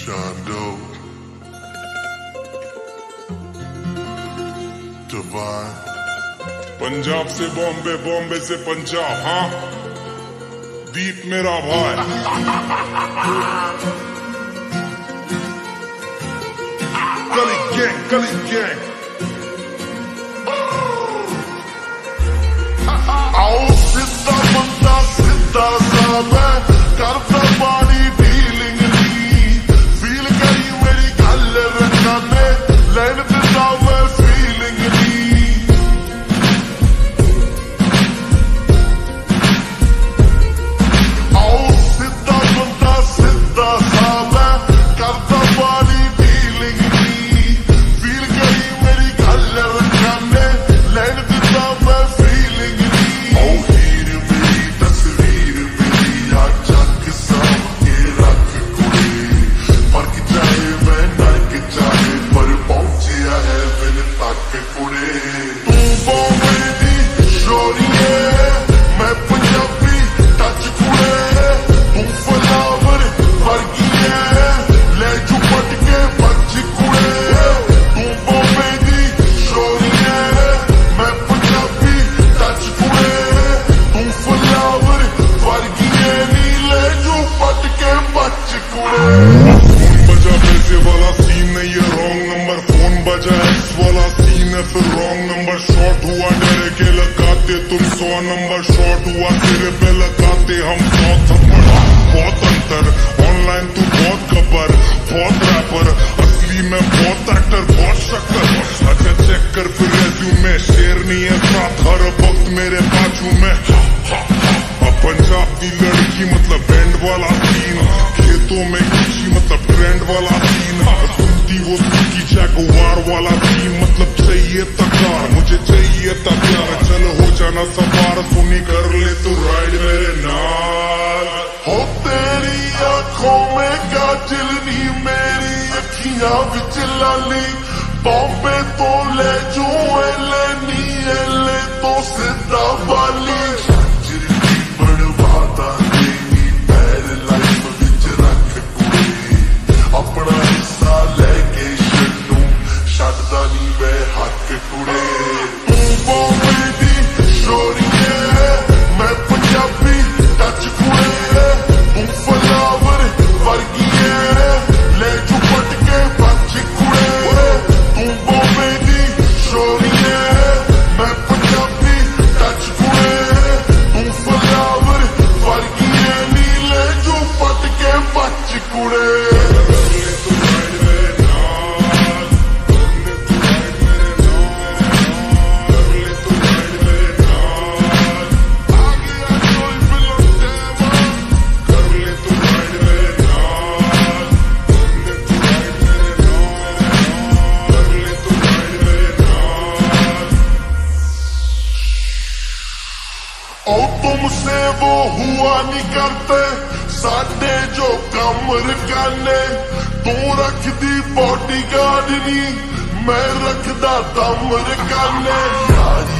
Divin, Punjab से बॉम्बे, बॉम्बे से पंजाब, हाँ दीप मेरा भाई। गली गैंग आओ सीधा बंदा सीधा सा मैं करता पानी फीलिंग दी फील करी मेरी गल रखा ने लैन दिता मैं फीलिंग दी आओ सीधा बंदा सीधा सा मैं करता पानी फीलिंग दी फील करी मेरी गल रखा ने लैन दिता मैं फीलिंग दी आओ हीर मेरी तस्वीर मेरी आ जग साम के रख कुड़े फर्क चाहे मैं ना के चाहे पर पहुंचिया है मेरे तक कुड़े तू बॉम्बे दी शोरी है मैं पंजाबी टच कुड़े तू फ्लावर वर्गी है ले जू पट के बच कुड़े तू बॉम्बे दी शोरी है मैं पंजाबी टच कुड़े तू फ्लावर वर्गी है नी ले जू पट के बच कुड़े फोन बजा पैसे वाला सीन है ये रॉन्ग नंबर फोन बजा एक्स वाला सीन है फिर रॉन्ग नंबर शॉर्ट हुआ डरे के लगाते तुम 100 नंबर शॉर्ट हुआ तेरे पे लगाते हम 100 थप्पड़ बहुत अंतर ऑनलाइन तू बहुत खबर बहुत रैपर असली में बहुत एक्टर बहुत शक्कर अच्छा चेक कर फिर रेज्यूमे शेर नहीं है साथ हर वक्त मेरे बाजू में अब पंजाब की लड़की मतलब बैंड वाला सीन खेतों में किसी मतलब ट्रेंड वाला सीन सुनती हो की जैगुआर वाला सीन मतलब चाहिए तकार मुझे चाहिए तकार चल हो जाना सवार सुनी कर ले तू राइड मेरे नाल हो तेरी आंखों में काजल नी मेरी अखियां विच लाली बॉम्बे तो ले जो एले नी एले तो सीधा वाली बनवाता देनी पैर लाइफ विच रख कुड़ी अपना हिस्सा लेके छड्डू छड्डदा नी मैं हक कुड़े तू बॉम्बे दी शोरी है मैं पंजाबी टच कुड़े तू फ्लावर वर्गी है ले जू पट के बच कुड़े तू बॉम्बे दी शोरी है मैं पंजाबी टच कुड़े तू फ्लावर वर्गी है नी ले जू पट के बच कुड़े और तुमसे वो हुआ नहीं करते साडे जो कम रकाने तू रख दी बॉडी गार्ड नी मैं रखदा दम रकाने यारी